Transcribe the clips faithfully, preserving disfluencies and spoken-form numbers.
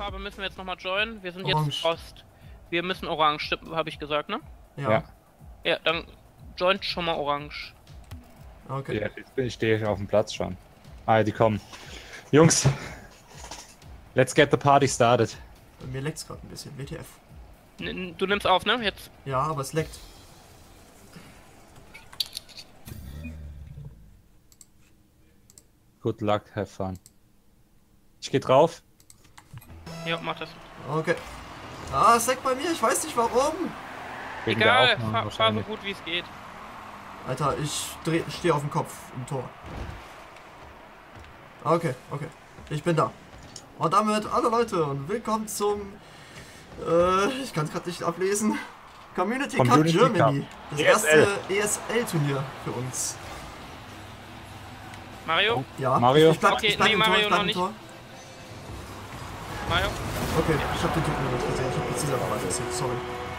Farbe müssen wir jetzt nochmal joinen? Wir sind Orange. jetzt Ost. Wir müssen Orange, habe ich gesagt, ne? Ja. Ja. Ja, dann joint schon mal Orange. Okay. Ja, jetzt bin ich stehe ich auf dem Platz schon. Ah, die kommen. Jungs, let's get the party started. Bei mir leckt's gerade ein bisschen. W T F. N du nimmst auf, ne? Jetzt. Ja, aber es leckt. Good luck, have fun. Ich geh drauf. Ja, mach das. Okay. Ah, es leckt bei mir. Ich weiß nicht warum. Wegen der Egal, Aufnahme fahr, fahr so wahrscheinlich. gut wie es geht. Alter, ich dreh, stehe auf dem Kopf im Tor. Okay, okay. Ich bin da. Und damit, hallo Leute und willkommen zum, äh, ich kann es gerade nicht ablesen, Community, Community Cup Germany. Cup. Das E S L. erste E S L-Turnier für uns. Mario? Ja, Mario? ich, ich bleib, Okay, ich bleib nee, im Tor, Mario ich bleib noch im nicht. Tor. Mario? Okay, ich hab den Typen noch nicht gesehen, ich hab präziser dabei erzählt, sorry.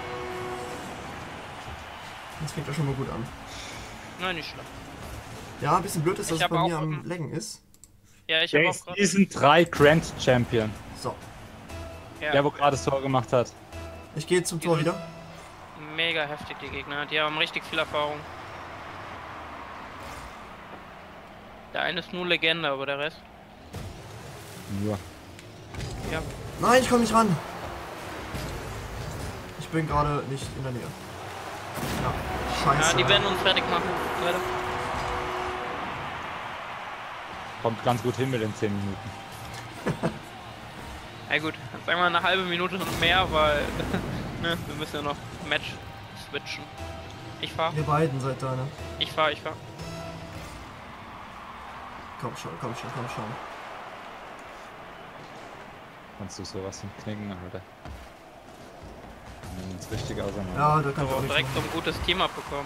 Das fängt ja schon mal gut an. Nein, nicht schlimm. Ja, ein bisschen blöd ist, dass Ich es hab bei mir auch, am ähm, Laggen ist. Ja, ich Der habe auch ist gerade. Season drei Grand Champion. So, Ja, Der, wo gerade das Tor gemacht hat. ich gehe zum Tor Die sind- wieder. mega heftig, die Gegner. Die haben richtig viel Erfahrung. Der eine ist nur Legende, aber der Rest. Nur. Ja. Nein, ich komme nicht ran. Ich bin gerade nicht in der Nähe. Ja, scheiße. Ja, die werden uns fertig machen. Leider. Kommt ganz gut hin mit den zehn Minuten. Ja gut, sagen wir eine halbe Minute und mehr, weil ne, wir müssen ja noch Match switchen. Ich fahr, Ihr beiden seid da, ne? ich fahr, ich fahr. Komm schon, komm schon, komm schon. Kannst du sowas hinknicken, Alter? Wenn es richtig auseinander. Ja, da kann ich Aber auch nichts direkt so machen. ein gutes Team abbekommen.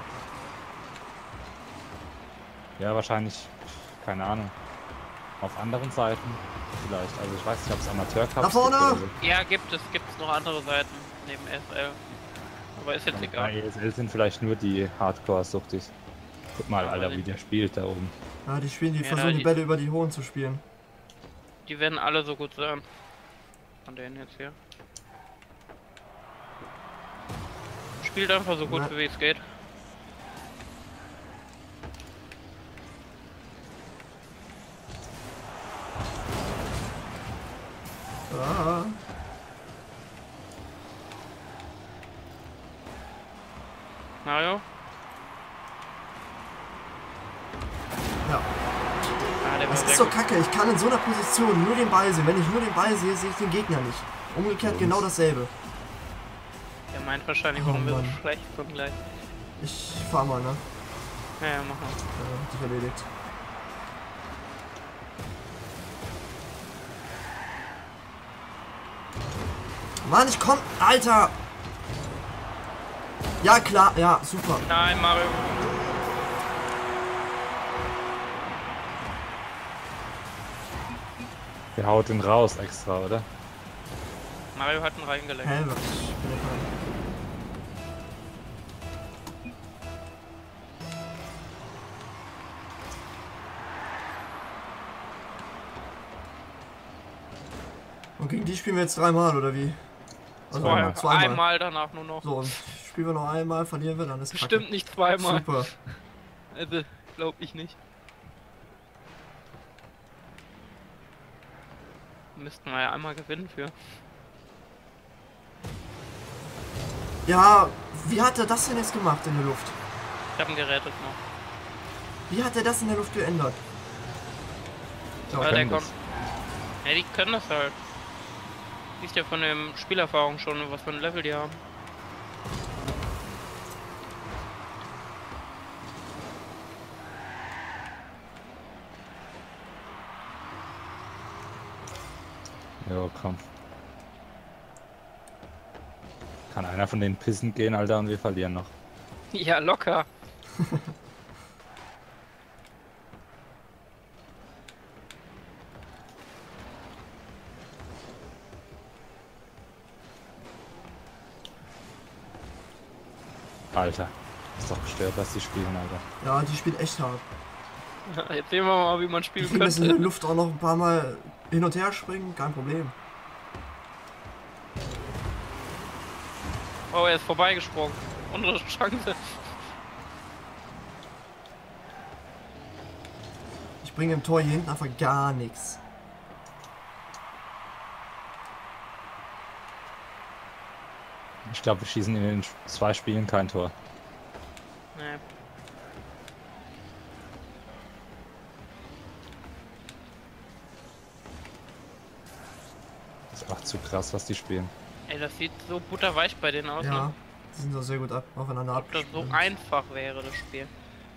Ja, wahrscheinlich, keine Ahnung. Auf anderen Seiten vielleicht. Also ich weiß nicht, ob es Amateur-Cups Da vorne! gibt oder so. Ja, gibt es, gibt es noch andere Seiten neben S L. Aber ist jetzt Bei egal. E S L sind vielleicht nur die Hardcore-Suchtis. Guck mal, Ja, Alter, weiß wie ich der spielt da oben. Ja, die spielen, die Ja, versuchen die die- Bälle über die Hohen zu spielen. Die werden alle so gut sein. Von denen jetzt hier. Spielt einfach so gut, Na. wie es geht. Ah, Mario? ja. Ah, der war Das sehr ist so gut. kacke. Ich kann in so einer Position nur den Ball sehen. Wenn ich nur den Ball sehe, sehe ich den Gegner nicht. Umgekehrt Jungs. genau dasselbe. Der meint wahrscheinlich, Oh, warum wir so Mann. schlecht sind gleich. Ich fahr mal, ne? Ja, ja, mach mal. Ja, hat sich erledigt. Mann, ich komm. Alter! Ja, klar. Ja, super. Nein, Mario. Der haut den raus extra, oder? Mario hat ihn reingelenkt. Hä, was? Ich bin ja kein... Und gegen die spielen wir jetzt dreimal, oder wie? Also Vorher zweimal. einmal, danach nur noch. So, und spielen wir noch einmal, verlieren wir, dann ist Bestimmt Kacke. nicht zweimal. Super. Also, glaub ich nicht. Müssten wir ja einmal gewinnen für. Ja, wie hat er das denn jetzt gemacht in der Luft? Ich hab ihn gerettet noch. Wie hat er das in der Luft geändert? Ja, Ja, der können kommt. das. Ja, die können das halt. Siehst ja von dem Spielerfahrung schon, was für ein Level die haben. Ja, komm. Kann einer von denen pissen gehen, Alter, und wir verlieren noch. Ja, locker. Alter, ist doch gestört, was die spielen, Alter. Ja, die spielt echt hart. Jetzt sehen wir mal, wie man Die spielen können das in der könnte. Luft auch noch ein paar Mal hin und her springen, kein Problem. Oh, er ist vorbeigesprungen. Unsere Chance. Ich bringe im Tor hier hinten einfach gar nichts. Ich glaube, wir schießen in den zwei Spielen kein Tor. Nee. Das ist auch zu krass, was die spielen. Ey, das sieht so butterweich bei denen aus. Ja, Ne? die sind doch sehr gut ab, aufeinander ab. Ob das so einfach wäre, das Spiel.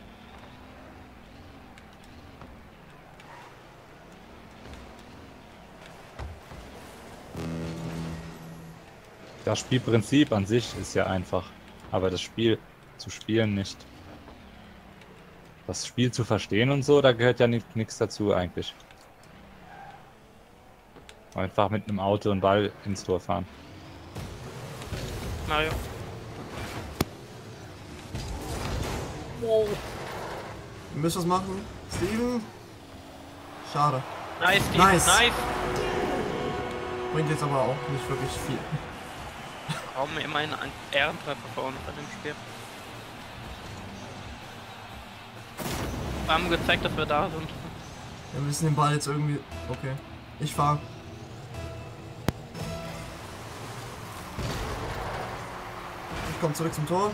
Das Spielprinzip an sich ist ja einfach, aber das Spiel zu spielen nicht. Das Spiel zu verstehen und so, da gehört ja nichts dazu eigentlich. Einfach mit einem Auto und Ball ins Tor fahren. Mario. Wow. Wir müssen was machen. Steven? Schade. Nice, Steve. Nice. Nice. Bringt jetzt aber auch nicht wirklich viel. Kaum immerhin ein Ehrentreffer für uns bei dem Spiel. Wir haben gezeigt, dass wir da sind. Wir müssen den Ball jetzt irgendwie... Okay. Ich fahr. Ich komm zurück zum Tor.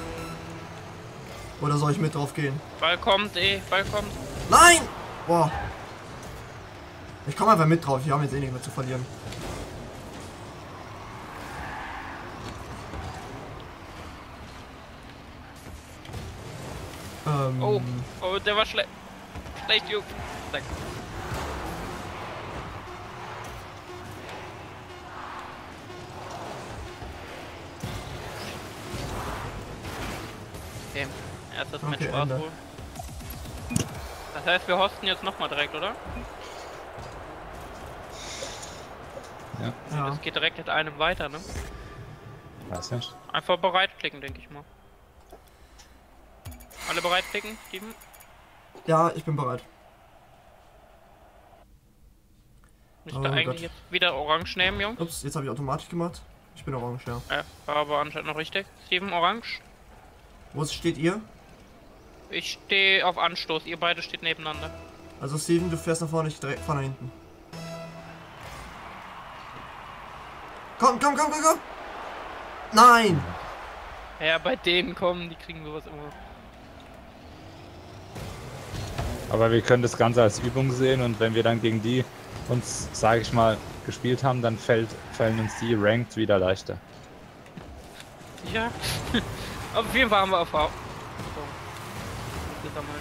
Oder soll ich mit drauf gehen? Ball kommt, eh, Ball kommt. Nein! Boah. Ich komme einfach mit drauf. Wir haben jetzt eh nichts mehr zu verlieren. Ähm, Oh, oh, der war schlecht. Schlecht, Junge. Zack. Okay, erstes Okay, Match war's Ende. wohl. Das heißt, wir hosten jetzt nochmal direkt, oder? Ja, ja. Es geht direkt mit einem weiter, ne? weiß nicht. Einfach bereitklicken, denke ich mal. Alle bereitklicken, Steven? Ja, ich bin bereit. Müsste Oh eigentlich Gott. jetzt wieder orange nehmen, Jungs. Ups, jetzt habe ich automatisch gemacht. Ich bin orange, ja. Ja, war aber anscheinend noch richtig. Steven orange. Wo steht ihr? Ich stehe auf Anstoß, ihr beide steht nebeneinander. Also Steven, du fährst nach vorne, ich direkt fahr nach hinten. Komm, komm, komm, komm, komm! Nein! Ja, bei denen kommen, die kriegen sowas immer. Aber wir können das Ganze als Übung sehen und wenn wir dann gegen die uns, sage ich mal, gespielt haben, dann fällt, fallen uns die Ranked wieder leichter. Ja. Auf jeden Fall haben wir Erfahrung. So. Gesammelt.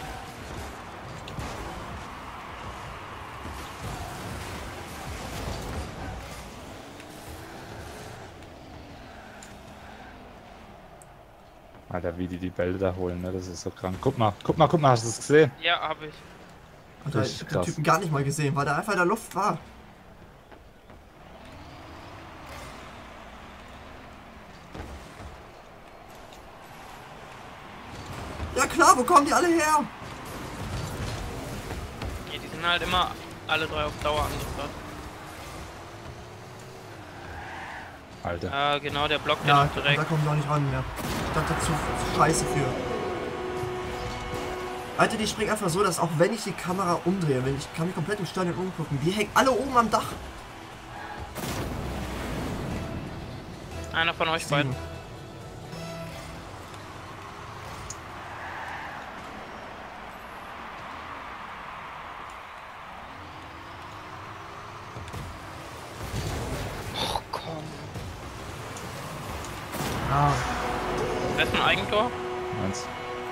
Alter, wie die die Bälle da holen, ne? Das ist so krank. Guck mal, guck mal, guck mal, hast du es gesehen? Ja, habe ich. Alter, Richtig ich hab krass. den Typen gar nicht mal gesehen, weil der einfach in der Luft war. Ja klar, wo kommen die alle her? Ja, die sind halt immer alle drei auf Dauer angebracht. Alter. Ja, genau, der blockt Ja, ja noch direkt. da kommen die auch nicht ran mehr. Ich dachte zu, zu scheiße für. Alter, die springen einfach so, dass auch wenn ich die Kamera umdrehe, wenn ich kann mich komplett im Stadion umgucken, die hängen alle oben am Dach. Einer von euch beiden. Steven. Oh, komm. Ah, Das ist ein Eigentor. Meins.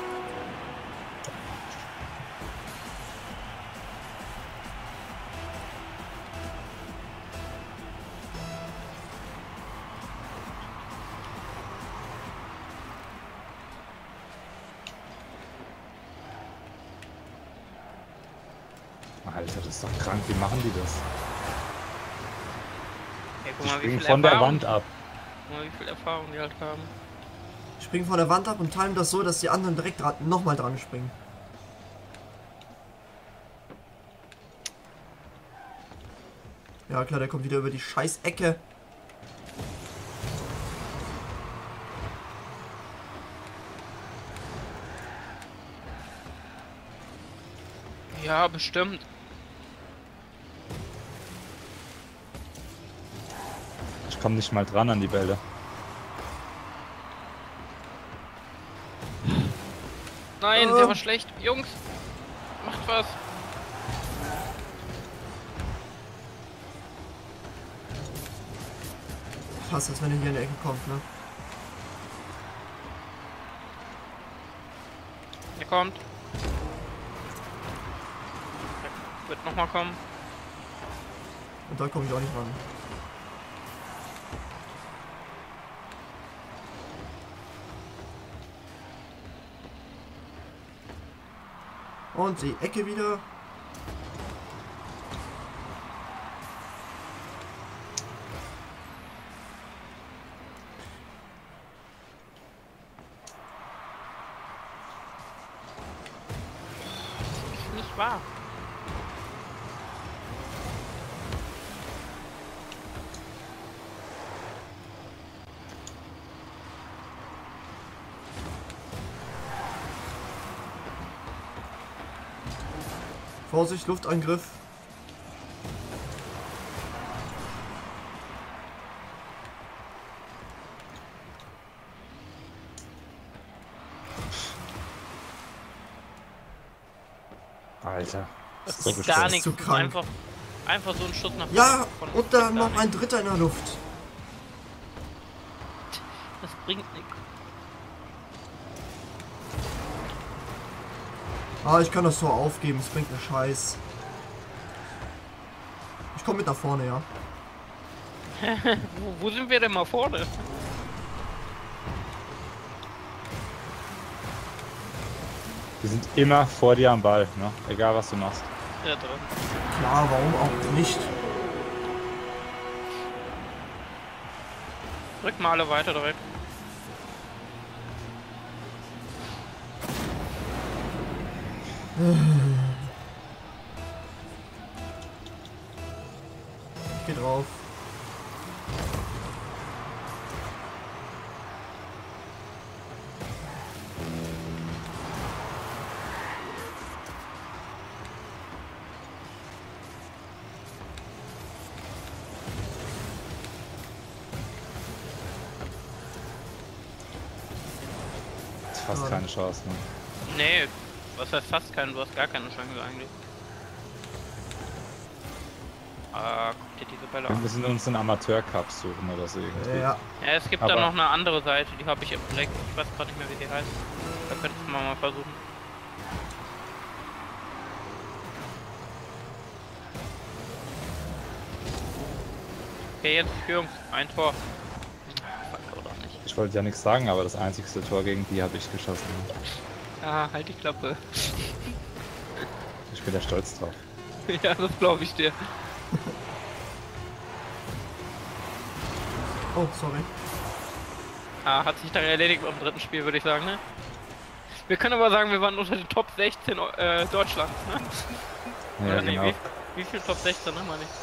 Alter, das ist doch krank. Wie machen die das? Hey, guck Die mal, wie springen viel von der Erfahrung, Wand ab. guck mal, wie viel Erfahrung die halt haben. die springen von der Wand ab und timen das so, dass die anderen direkt dran, nochmal dran springen. Ja klar, der kommt wieder über die scheiß Ecke. Ja, bestimmt. Ich komme nicht mal dran an die Bälle. Nein, Ähm. der war schlecht. Jungs, macht was. Ich hasse es, wenn er hier in die Ecke kommt, ne? Er kommt. Er wird nochmal kommen. Und da komme ich auch nicht ran. Und die Ecke wieder. Nicht wahr. Vorsicht, Luftangriff. Alter. Das So ist gestört. gar nichts. Zu Das ist krank. einfach, einfach so ein Schuss nach Ja, von- und dann gar noch ein nichts. dritter in der Luft. Das bringt nichts. Ah, ich kann das Tor aufgeben, es bringt mir Scheiß. Ich komme mit nach vorne, ja. Wo, wo sind wir denn mal vorne? Die sind immer vor dir am Ball, ne? Egal was du machst. Ja, drin. Klar, warum auch nicht? Drück mal alle weiter direkt. Geh drauf. Das ist fast Ja. keine Chance, ne? Nee, was heißt fast keinen? Du hast gar keine Chance eigentlich. Ah, guck dir diese Bälle Wir an. müssen uns einen Amateur-Cup suchen oder so irgendwie. Ja. Ja, es gibt Aber- da noch eine andere Seite, die habe ich im Blick. Ich weiß gerade nicht mehr, wie die heißt. Da könntest du mal versuchen. Okay, jetzt Führung. Ein Tor. Fuck, oder nicht? Ich wollte ja nichts sagen, aber das einzigste Tor gegen die habe ich geschossen. Ah, halt die Klappe. Ich bin da stolz drauf. Ja, das glaube ich dir. Oh, sorry. Ah, hat sich dann erledigt beim dritten Spiel, würde ich sagen, ne? Wir können aber sagen, wir waren unter den Top sechzehn äh, Deutschlands, ne? Ja, Oder nee, genau. wie, wie viel Top sechzehn, ne, meine ich?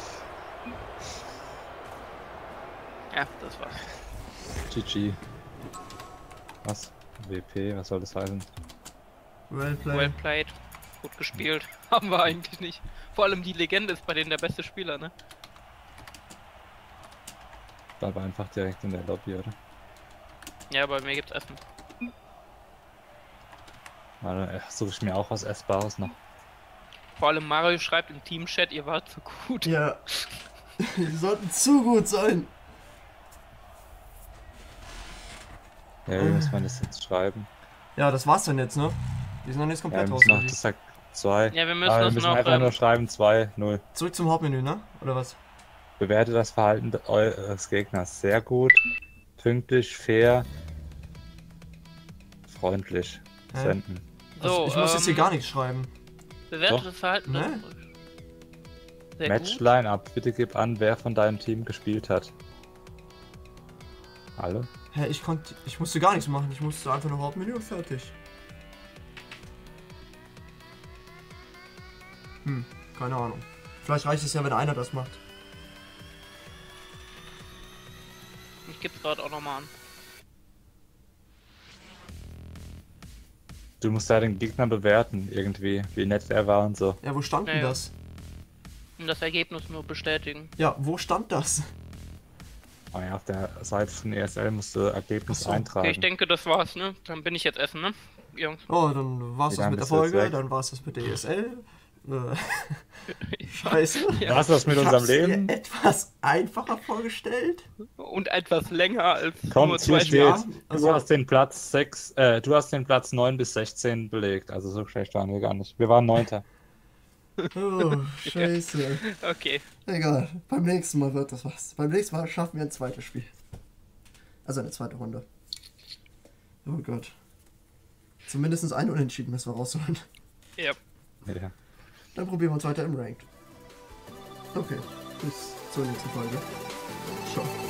Ja, das war's. G G. Was? W P, was soll das heißen? Well played. Well played. Gut gespielt. Haben wir eigentlich nicht. Vor allem die Legende ist bei denen der beste Spieler, ne? Bleib einfach direkt in der Lobby, oder? Ja, bei mir gibt's Essen. Warte, äh, suche ich mir auch was Essbares noch. Vor allem Mario schreibt im Teamchat, ihr wart zu gut. Ja. Die sollten zu gut sein. Ja, wie muss man das jetzt schreiben? Ja, das war's dann jetzt, ne? Die sind dann jetzt Ja, komplett wir raus. müssen noch, oder wie? das sagt zwei. Ja, wir müssen Ah, wir das müssen noch, einfach ähm, nur schreiben zwei null. Zurück zum Hauptmenü, ne? Oder was? Bewerte das Verhalten de- eures Gegners sehr gut, pünktlich, fair, freundlich. Hä? Senden. So, Also ich muss jetzt hier ähm, gar nichts schreiben. Bewertetes Verhalten. Ne? Sehr Match gut. Line-Up. Bitte gib an, wer von deinem Team gespielt hat. Alle? Hä, ich konnte. Ich musste gar nichts machen. Ich musste einfach nur Hauptmenü und fertig. Hm, keine Ahnung. Vielleicht reicht es ja, wenn einer das macht. Ich geb's gerade auch nochmal an. Du musst da den Gegner bewerten, irgendwie, wie nett er war und so. Ja, wo stand denn Ja, ja. das? Und das Ergebnis nur bestätigen. Ja, wo stand das? Ah ja, auf der Seite von E S L musst du Ergebnis Ach so. eintragen. Okay, ich denke, das war's, ne? Dann bin ich jetzt essen, ne? Jungs. Oh, dann war's Wie das lange mit der bist du jetzt Folge, weg? dann war's das mit der E S L. Äh, Scheiße. Ja. Was das mit Ich unserem hab's Leben? mir etwas einfacher vorgestellt. Und etwas länger als Komm, nur hier zwei steht, Ja, Stunden. du also- hast den Platz sechs, äh, du hast den Platz neun bis sechzehn belegt, also so schlecht waren wir gar nicht. Wir waren Neunter. Oh, scheiße. Okay. Egal, beim nächsten Mal wird das was. Beim nächsten Mal schaffen wir ein zweites Spiel. Also eine zweite Runde. Oh Gott. Zumindest ein Unentschieden müssen wir rausholen. Ja. Ja. Dann probieren wir uns weiter im Ranked. Okay, bis zur nächsten Folge. Ciao.